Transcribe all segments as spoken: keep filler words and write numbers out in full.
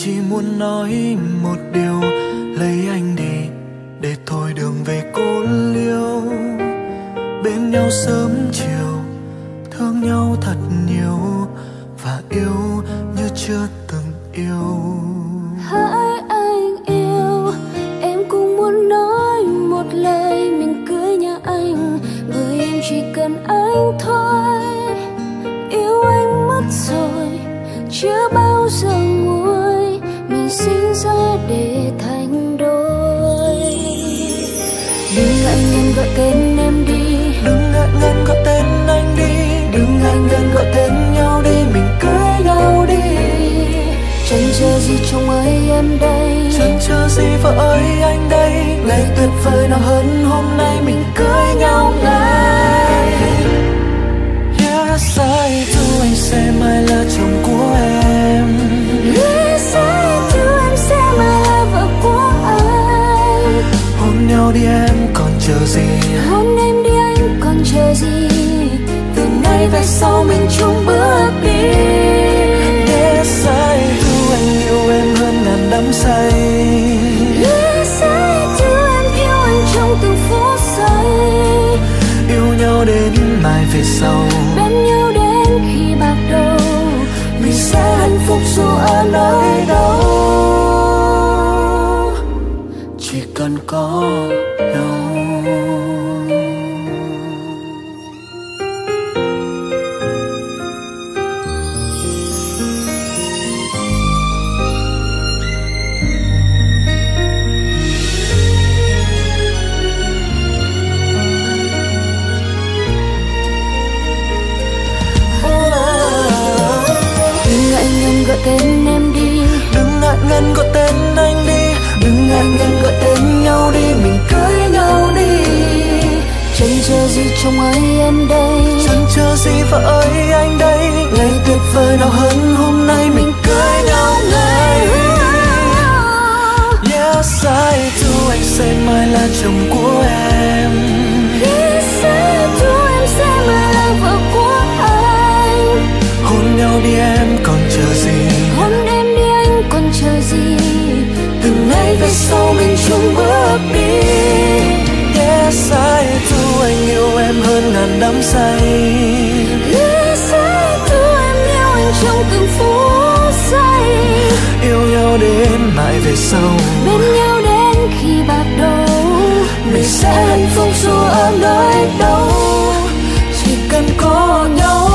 chỉ muốn nói một điều, lấy anh đi để thôi đường về cô liêu. Bên nhau sớm chiều, thương nhau thật nhiều và yêu như chưa từng yêu. Hỡi anh yêu, em cũng muốn nói một lời mình cưới nhà anh, bởi em chỉ cần anh thôi. Yêu anh mất rồi, chưa bao giờ nguôi, mình sinh ra để thành đôi. Đừng ngại ngần gọi tên em đi, đừng ngại ngần gọi tên anh đi, đừng ngại ngần gọi tên nhau đi, mình cưới nhau đi. Chẳng chờ gì chồng ơi em đây, chẳng chờ gì vợ ơi anh đây, ngày tuyệt vời nào hơn hôm nay mình cưới nhau ngay. Yes, I do, anh sẽ mãi là chồng của em. Yes, I do, em sẽ mãi là vợ của anh. Hôn nhau đi em còn chờ gì, hôn em đi anh còn chờ gì, từ nay về sau mình chung bước đi. Yes, I do, anh yêu em hơn ngàn đắm say. Yes, I do, em yêu anh trong từng phút giây. Yêu nhau đến mai về sau, bên nhau đến khi bạc đầu, mình sẽ hạnh phúc dù ở nơi đâu, chỉ cần có nhau. Gọi tên em đi, đừng ngại ngần gọi tên anh đi, đừng ngại ngần gọi tên nhau đi, mình cưới nhau đi. Chẳng chờ gì chồng ơi em đây, chẳng chờ gì vợ ơi anh đây, ngày tuyệt vời nào hơn hôm nay mình cưới nhau ngay. Yes, I do, anh sẽ mãi là chồng của em. Yes, I do, em sẽ mãi là vợ của anh. Hôn nhau đi em còn chờ gì, hôn em đi anh còn chờ gì, từ nay về sau mình chung bước đi. Yes, I do, anh yêu em hơn ngàn đắm say. Yes, I do, em yêu anh trong từng phút giây. Yêu nhau đến mãi về sau, bên nhau đến khi bạc đầu, mình sẽ hạnh phúc dù ở nơi đâu, chỉ cần có nhau.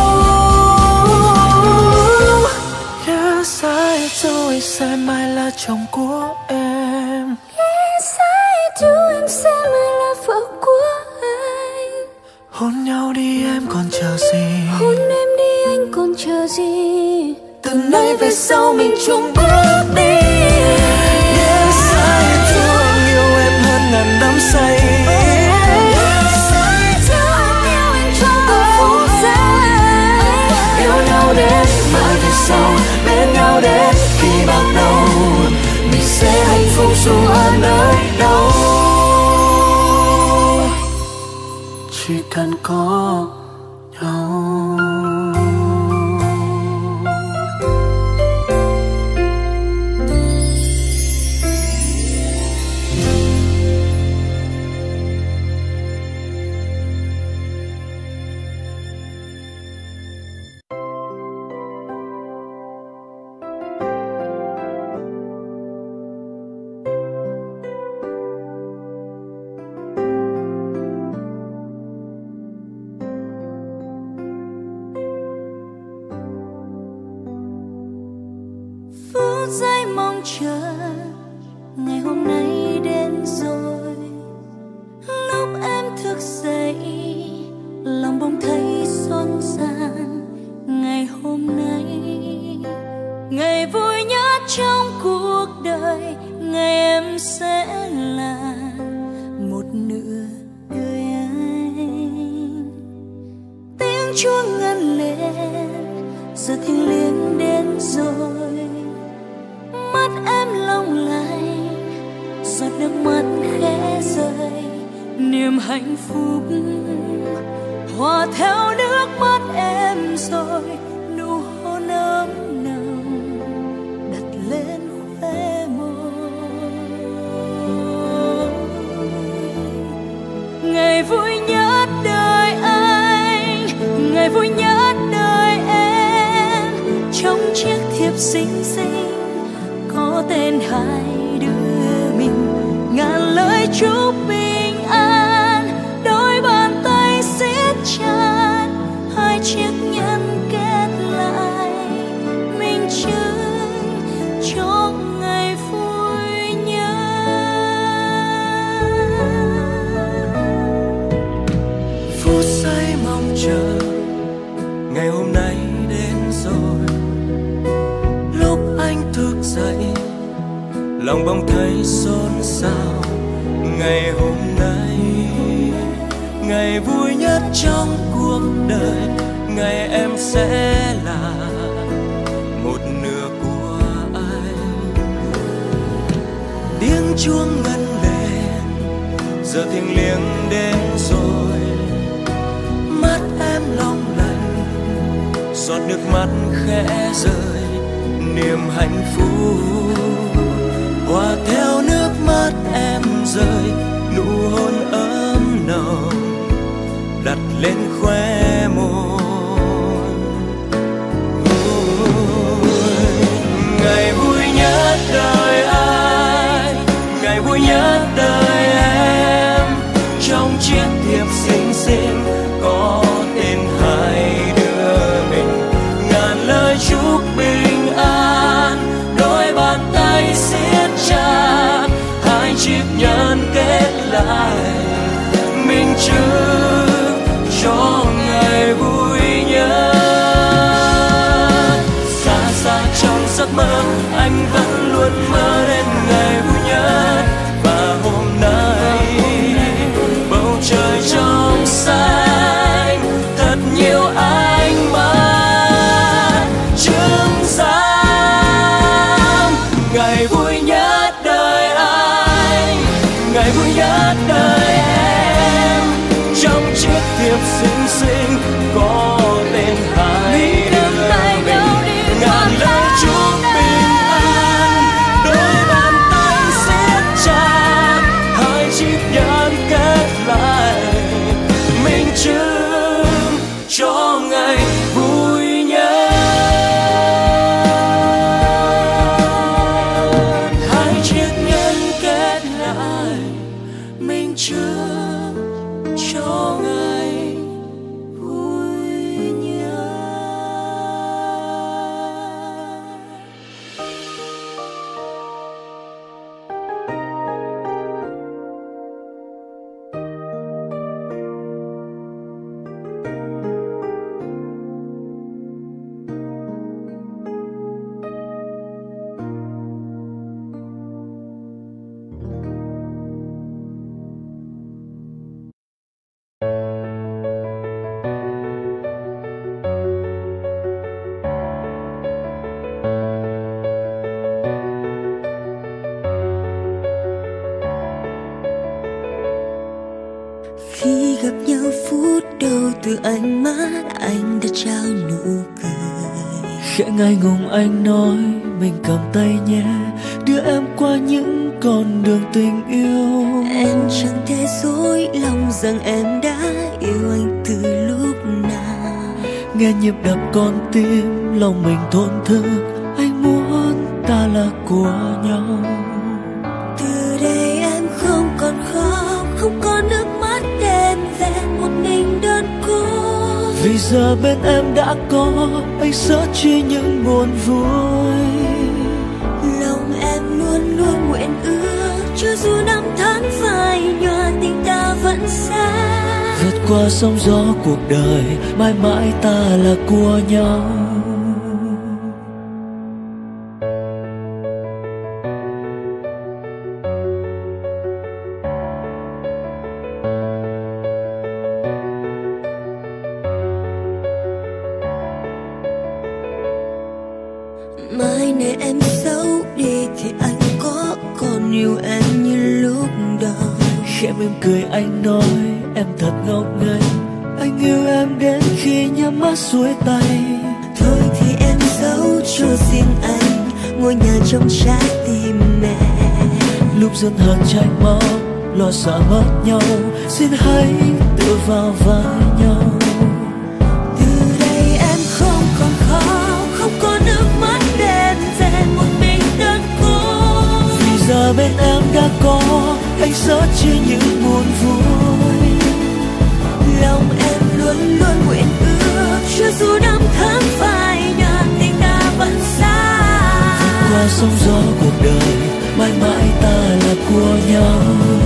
Yes, I do, anh sẽ mãi là chồng của em. Yes, I do, em sẽ mãi là vợ của anh. Hôn nhau đi em còn chờ gì, hôn em đi anh còn chờ gì, từ nay về sau mình chung bước đi. Yes, I do, anh yêu em hơn ngàn đắm say. Yes, I do, em yêu anh trong từng phút giây. Yêu nhau đến mãi về sau, bên nhau đến khi bạc đầu, mình sẽ hạnh phúc dù ở nơi đâu, chỉ cần có nhau. Phút giây mong chờ ngày hôm nay đến rồi, lúc em thức dậy lòng bỗng thấy xôn xang. Ngày hôm nay ngày vui nhất trong cuộc đời, ngày em sẽ là một nửa đời anh. Tiếng chuông ngân lên, giờ thiêng liêng đến rồi, mắt em long lanh, giọt nước mắt khẽ rơi, niềm hạnh phúc hòa theo nước mắt em rồi, nụ hôn ấm nồng đặt lên trong chiếc thiệp xinh xinh có tên hai đứa mình. Ngàn lời chúc bình an, đôi bàn tay siết chặt, hai chiếc nhẫn kết lại, mình chơi cho ngày vui nhất. Phút giây mong chờ ngày hôm nay đến rồi, lúc anh thức dậy lòng bỗng thấy xôn xao. Ngày hôm nay ngày vui nhất trong cuộc đời, ngày em sẽ là một nửa của anh. Tiếng chuông ngân lên, giờ thiêng liêng đến rồi, mắt em long lanh, giọt nước mắt khẽ rơi, niềm hạnh phúc hòa theo nước mắt em rơi. Nụ hôn ấm nồng đặt lên khóe môi. Ngày vui nhất đời anh, ngày vui nhất đời em, trong chiếc thiệp xinh xinh có tên hai đứa mình. Ngàn lời chúc bình an, đôi bàn tay siết chặt, hai chiếc nhẫn kết lại, mình chừng cho ngày vui nhất. Xa xa trong giấc mơ anh vẫn luôn mơ đến ngày vui nhất, và hôm nay bầu trời trong xanh thật nhiều ánh mắt chứng giám. Ngày vui nhất đời anh, ngày vui nhất đời em, trong chiếc thiệp xinh xinh có tên hai đứa mình. Ngàn lời chúc bình an, đôi bàn tay siết chặt, hai chiếc nhẫn kết lại, mình chừng cho ngày vui nhất. Hai chiếc nhẫn kết lại, mình chừng cho ngày vui nhất. Khi gặp nhau phút đầu từ ánh mắt anh đã trao nụ cười. Khẽ ngại ngùng anh nói mình cầm tay nhé, đưa em qua những con đường tình yêu. Em chẳng thể dối lòng rằng em đã yêu anh từ lúc nào. Nghe nhịp đập con tim lòng mình thổn thức, anh muốn ta là của nhau. Từ đây em không còn khóc, không có nước mắt đêm về một mình đơn cô. Vì giờ bên em đã có anh sẽ chia những buồn vui. Lòng em luôn luôn nguyện ước, cho dù năm tháng phai nhòa tình ta vẫn xa. Vượt qua sóng gió cuộc đời, mãi mãi ta là của nhau. Mai này em xấu đi thì anh có còn yêu em như lúc đầu. Khẽ mỉm cười anh nói em thật ngốc nghếch, anh yêu em đến khi nhắm mắt xuôi tay. Thôi thì em giấu cho riêng anh ngôi nhà trong trái tim mẹ. Lúc dần hờn tranh máu, lo sợ mất nhau, xin hãy tự vào vai nhau. Từ đây em không còn khóc, không có nữa bên em đã có anh sớt chia những buồn vui. Lòng em luôn luôn nguyện ước cho dù năm tháng phai nhạt tình ta vẫn xa. Vượt qua sóng gió cuộc đời, mãi mãi ta là của nhau.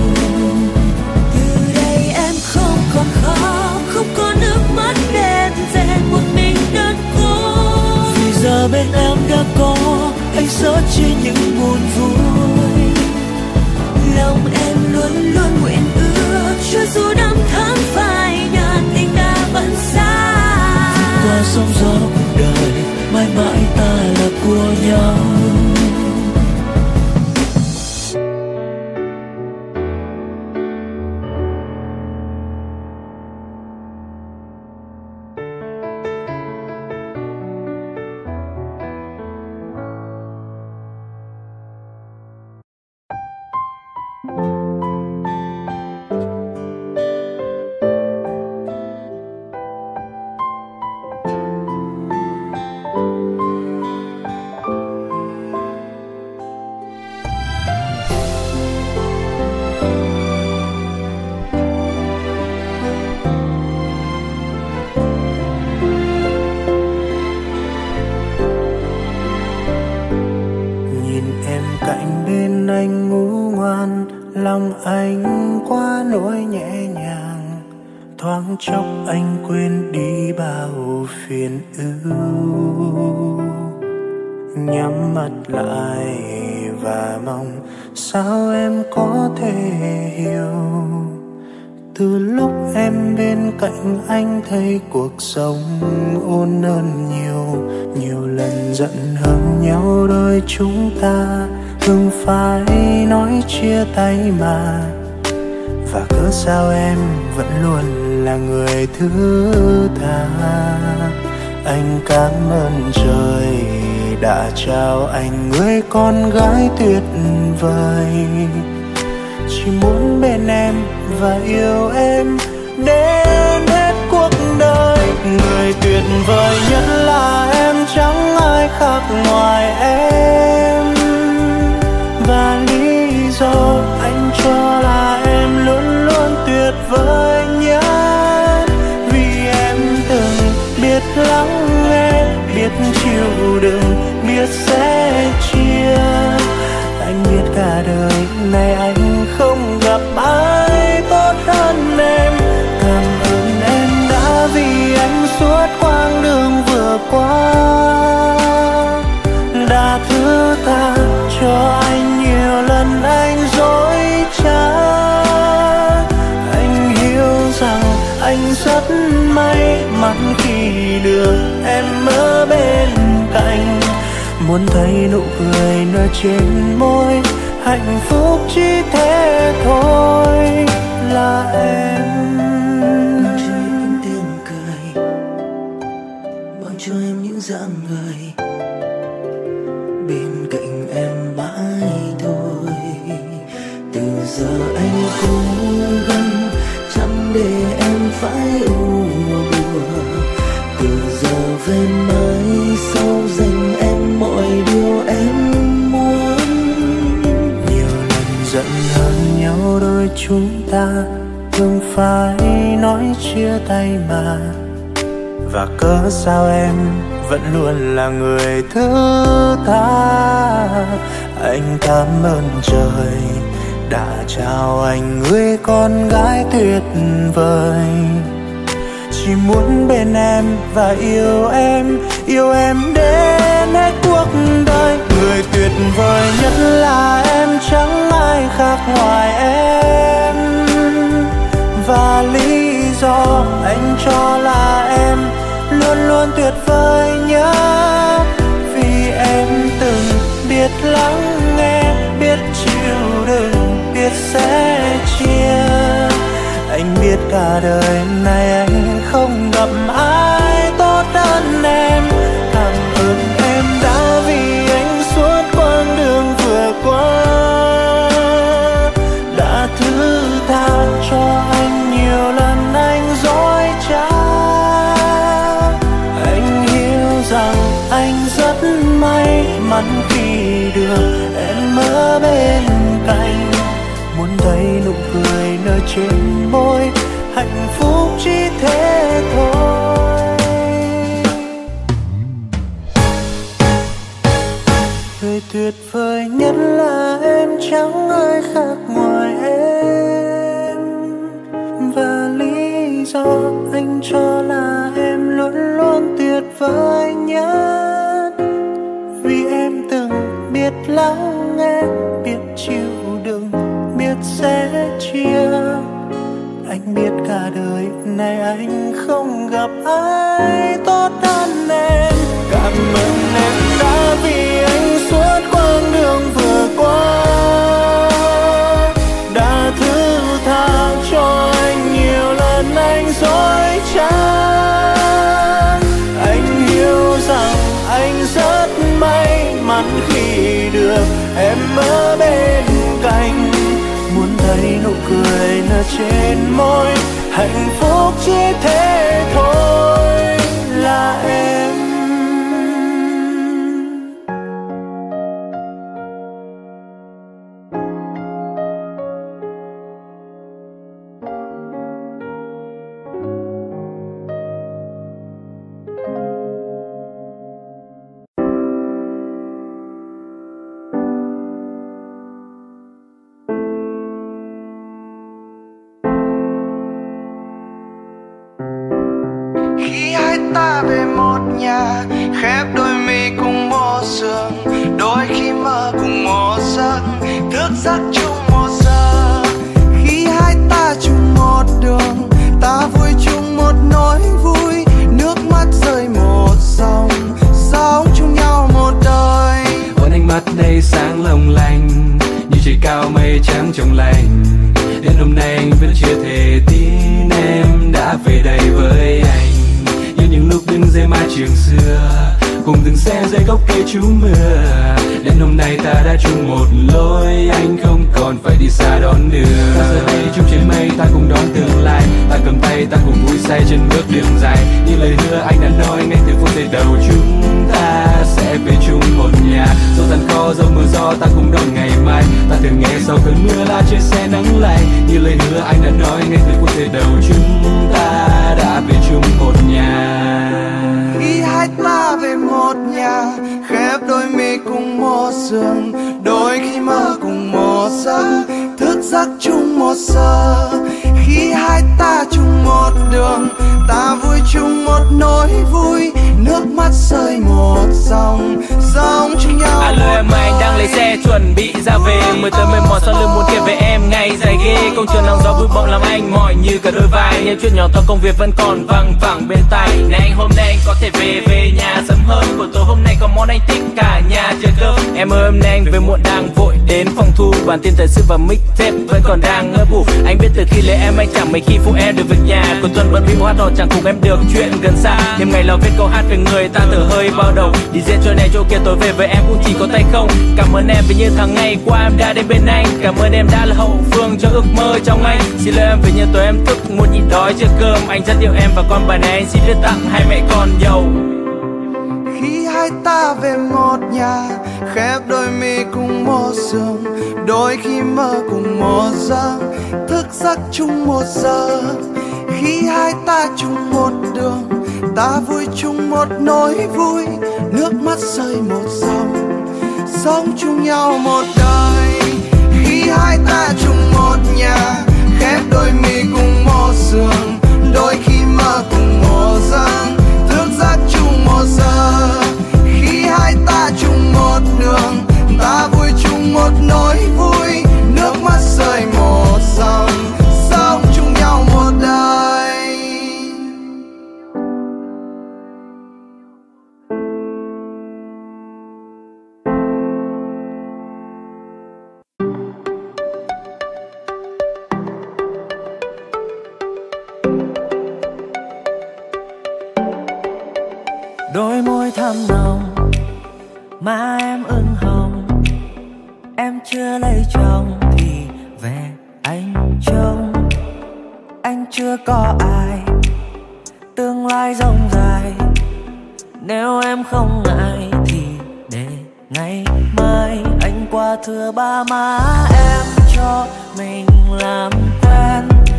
Từ đây em không còn khóc, không có nước mắt đêm về một mình đơn côi. Vì giờ bên em đã có anh sớt chia những buồn vui. Lòng em luôn luôn nguyện ước cho dù năm tháng phai nhạt tình ta vẫn xa. Vượt qua sóng gió cuộc đời, mãi mãi ta là của nhau. Thoáng chốc anh quên đi bao phiền ưu, nhắm mắt lại và mong sao em có thể hiểu. Từ lúc em bên cạnh anh thấy cuộc sống ôn hơn nhiều. Nhiều lần giận hờn nhau đôi chúng ta thường phải nói chia tay mà. Và cớ sao em vẫn luôn là người thứ tha. Anh cảm ơn trời đã trao anh người con gái tuyệt vời. Chỉ muốn bên em và yêu em đến hết cuộc đời. Người tuyệt vời nhất là em, chẳng ai khác ngoài em. Và lý do anh cho là em luôn luôn tuyệt vời nhất. Vì em từng biết lắng nghe, biết chịu đựng, biết sẻ chia. Anh biết cả đời này anh không gặp ai tốt hơn em. Cảm ơn em đã vì anh suốt quãng đường vừa qua, đã thứ tha cho anh nhiều lần anh dối trá. Anh hiểu rằng anh rất may mắn khi được em ở bên cạnh. Muốn thấy nụ cười nở trên môi, hạnh phúc chỉ thế thôi là em. Mang cho em những tiếng cười, mang cho em những dáng người, bên cạnh em mãi thôi. Từ giờ anh cố gắng chẳng để em phải u buồn. Từ giờ về mai sau dành em mọi điều em muốn. Nhiều lần giận hờn nhau đôi chúng ta thường phải nói chia tay mà. Và cớ sao em vẫn luôn là người thứ tha. Anh cảm ơn trời đã trao anh người con gái tuyệt vời. Chỉ muốn bên em và yêu em, yêu em đến hết cuộc đời. Người tuyệt vời nhất là em, chẳng ai khác ngoài em. Và lý do anh cho là em luôn luôn tuyệt vời nhất. Vì em từng biết lắng nghe, biết chịu đựng, biết sẻ chia. Anh biết cả đời này anh không gặp ai tốt hơn em. Cảm ơn em đã vì anh suốt quãng đường vừa qua, đã thứ tha cho anh nhiều lần anh dối trá. Anh hiểu rằng anh rất may mắn khi được em ở bên cạnh. trên môi, hạnh phúc chỉ thế thôi. Người tuyệt vời nhất là em, chẳng ai khác ngoài em. Và lý do anh cho là em luôn luôn tuyệt vời nhất, vì em từng biết lắng nghe, biết chịu đựng, biết sẻ chia. Anh biết cả đời này anh không gặp ai tốt hơn em. Cảm ơn em đã vì anh suốt quãng đường vừa qua, đã thứ tha cho anh nhiều lần anh dối trá. Anh hiểu rằng anh rất may mắn khi được em ở bên cạnh. Muốn thấy nụ cười nở trên môi, hạnh phúc chỉ thế thôi là em. Ta về một nhà, khép đôi mi cùng một giường, đôi khi mơ cùng một giấc, thức giấc chung một giờ. Khi hai ta chung một đường, ta vui chung một nỗi vui, nước mắt rơi một dòng, sống chung nhau một đời. Ôn ánh mắt đây sáng long lanh, như trời cao mây trắng trong lành. Đến hôm nay anh vẫn chưa thể tin em đã về đây với anh. Những lúc đứng dưới mái trường xưa, cùng từng xe dưới gốc cây trú mưa. Đến hôm nay ta đã chung một lối, anh không còn phải đi xa đón đưa. Ta giờ đây chung trên mây, ta cùng đón tương lai. Ta cầm tay, ta cùng vui say trên bước đường dài. Như lời hứa anh đã nói ngay từ phút giây đầu, chúng ta sẽ về chung một nhà. Dẫu gian khó, dẫu mưa gió, ta cùng đón ngày mai. Ta thường nghe sau cơn mưa là trên xe nắng lạnh. Như lời hứa anh đã nói ngay từ phút giây đầu, chúng ta đã về chung một nhà. Khi hai ta về một nhà, khép đôi mi cùng một giường, đôi khi mơ cùng một giấc, thức giấc chung một giờ. Khi hai ta chung một đường, ta vui chung một nỗi vui, nước mắt rơi một dòng, sống chung nhau. Alo em ơi, anh đang lấy xe chuẩn bị ra về, mười tới mười mỏi sau lưng muốn kể về em ngày dài ghê. Công trường nắng gió vui bỗng làm anh mỏi như cả đôi vai, những chuyện nhỏ to công việc vẫn còn văng vẳng bên tai. Này anh hôm nay anh có thể về về nhà sớm hơn, buổi tối hôm nay có món anh thích cả nhà chờ cơm. Em ơi hôm nay anh về muộn đang vội đến phòng thu, bản tin thời sự và mixtape vẫn còn đang ngỡ ngủ. Anh biết từ khi lấy em anh chẳng mấy khi phụ em được việc nhà, cuối tuần bận bịu hát hò chẳng cùng em được chuyện gần xa. Thêm ngày lo viết câu hát về người ta thở hơi bao đầu, đi diễn chỗ này chỗ kia tối về với em cũng chỉ có tay không. Cảm ơn em vì như tháng ngày qua em đã đến bên anh, cảm ơn em đã là hậu phương cho ước mơ trong anh. Xin lỗi em vì như tối em thức muốn nhịn đói chưa cơm, anh rất yêu em và con bà này anh xin viết tặng hai mẹ con giàu. Khi hai ta về một nhà, khép đôi mi cùng một giường, đôi khi mơ cùng một giấc, thức giấc chung một giờ. Khi hai ta chung một đường, ta vui chung một nỗi vui, nước mắt rơi một dòng, sống chung nhau một đời. Khi hai ta chung một nhà, khép đôi mi cùng một giường, đôi khi mơ cùng một giấc, thức giấc chung một giờ. Khi hai ta chung một đường, ta vui chung một nỗi vui, nước mắt rơi một dòng, sống chung nhau một đời. Đôi môi thắm nồng, má em ửng hồng. Em chưa lấy chồng thì về anh trông. Anh chưa có ai, tương lai rộng dài. Nếu em không ngại thì để ngày mai anh qua thưa ba má em cho mình làm quen.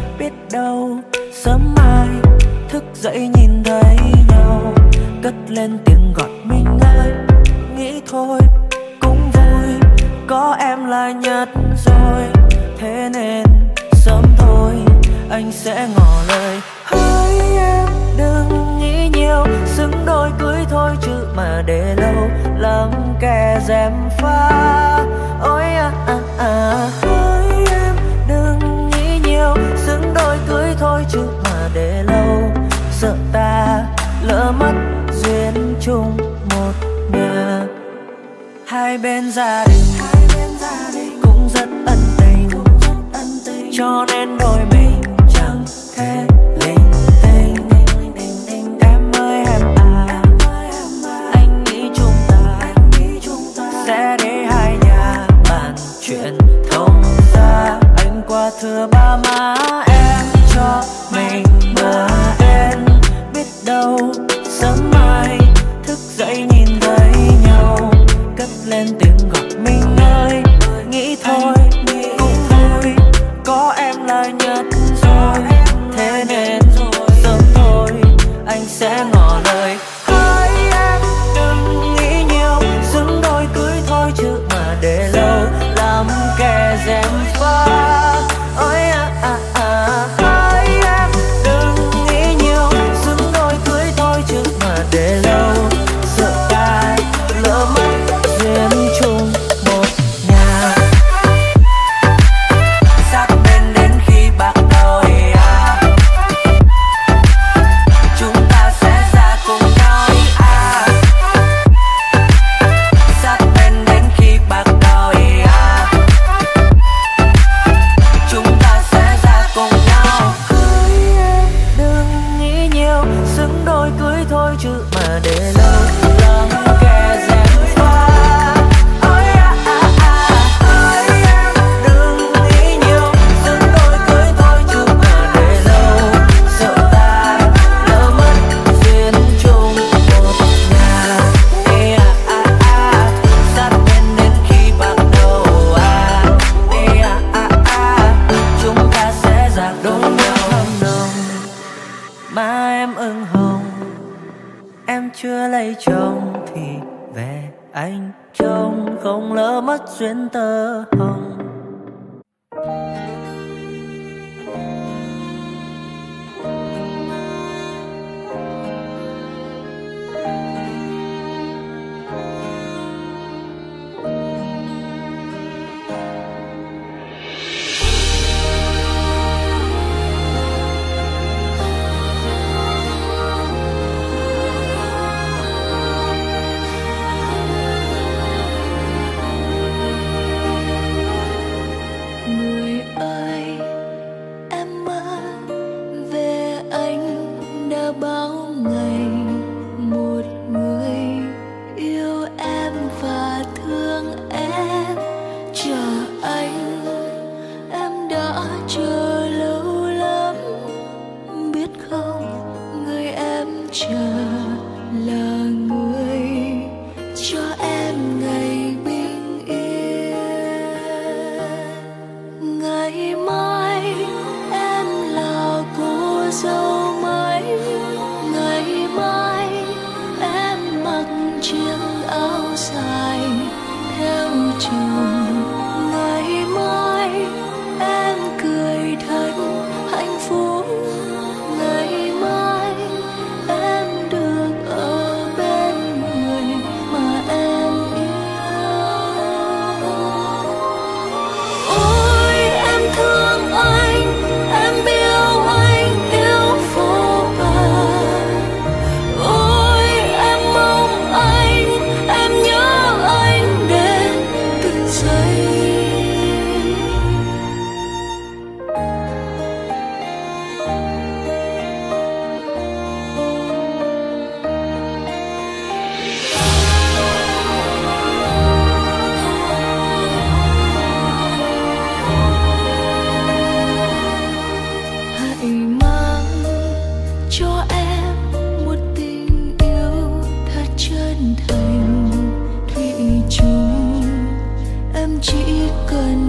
dậy nhìn thấy nhau, cất lên tiếng gọi mình ơi. Nghĩ thôi cũng vui, có em là nhất rồi. Thế nên sớm thôi anh sẽ ngỏ lời. Hỡi em đừng nghĩ nhiều, xứng đôi cưới thôi chứ mà để lâu lắm kẻ gièm pha. Ôi à à à. Hỡi em đừng nghĩ nhiều, xứng đôi cưới thôi chứ mà để lâu sợ ta lỡ mất duyên chung một nhà. Hai bên gia đình cũng rất ân tình, cho nên đôi mình chẳng thể linh tinh. Em ơi em à, anh nghĩ chúng ta sẽ để hai nhà bàn chuyện thông ra. Anh qua thưa ba má em cho mình bờ bên, biết đâu sớm mai thức dậy nhìn thấy nhau, cất lên tiếng gọi mình ơi. Nghĩ thôi cũng vui, có em là nhất rồi. Thế nên sớm thôi anh sẽ ngỏ lời. Hỡi em đừng nghĩ nhiều, xứng đôi cưới thôi chứ mà để lâu làm kẻ gièm pha. Ôi à à à. Hỡi em đừng nghĩ nhiều, xứng đôi cưới thôi chứ mà để lâu sợ ta lỡ mất duyên chung một nhà. Sát bên đến khi bạc đầu à, chúng ta sẽ ra cùng nhau à. Sát bên đến khi bạc đầu à, chúng ta sẽ ra cùng nhau. Hỡi em đừng nghĩ nhiều, xứng đôi cưới thôi chứ mà để lâu làm kẻ gièm pha. Ôi à à à. Hỡi em đừng nghĩ nhiều, xứng đôi cưới thôi chứ mà để lâu sợ ta lỡ mất duyên chung một nhà. Ê à à à. Sát bên đến khi bạc đầu à. Ê à à à. Chúng ta sẽ ra đôi nhau hâm nồng. Má em ửng hồng, em chưa lấy chồng thì về anh trông không lỡ mất duyên tơ hồng. Người ơi em mơ về anh đã bao ngày, một người yêu em và thương em chờ anh. Em đã chờ lâu lắm, biết không người em chờ là người cho em ngày bình yên. Ngày mai em là cô dâu mới, ngày mai em mặc chiếc áo dài theo chồng. Ngày mai em cười thật hạnh phúc, ngày mai em được ở bên người mà em yêu. Ôi em thương anh, em yêu anh yêu vô bờ. Ôi em mong anh, em nhớ anh đến từng giây. Hãy mang cho em một tình yêu thật chân thành thủy chung. Em chỉ cần